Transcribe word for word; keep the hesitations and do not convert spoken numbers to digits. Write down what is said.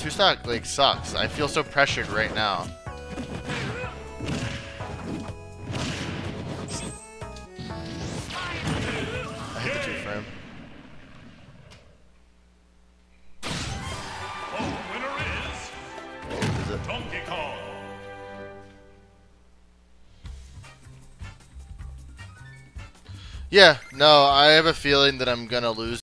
two stock like sucks. I feel so pressured right now. I hit the two frame. Is it? Donkey Kong. Yeah, no, I have a feeling that I'm gonna lose.